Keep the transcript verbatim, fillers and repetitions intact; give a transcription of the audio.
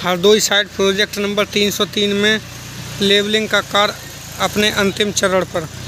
Hardoi site project number तीन सौ तीन में लेवलिंग का कार्य अपने अंतिम चरण पर।